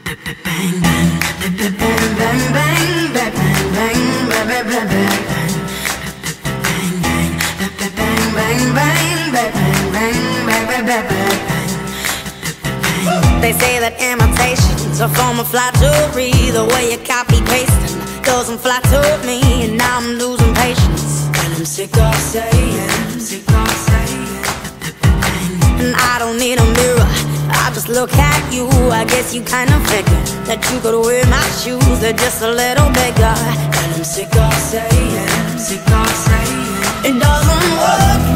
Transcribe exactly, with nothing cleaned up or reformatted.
They say that imitation's a form of flattery. The way you copy pasting doesn't flatter me, and now I'm losing patience. And I'm sick of saying, sick of saying. And I don't need a mirror, I just look at you. I guess you kind of figured that you could wear my shoes, they're just a little bigger. And I'm sick of saying, sick of saying, it doesn't work.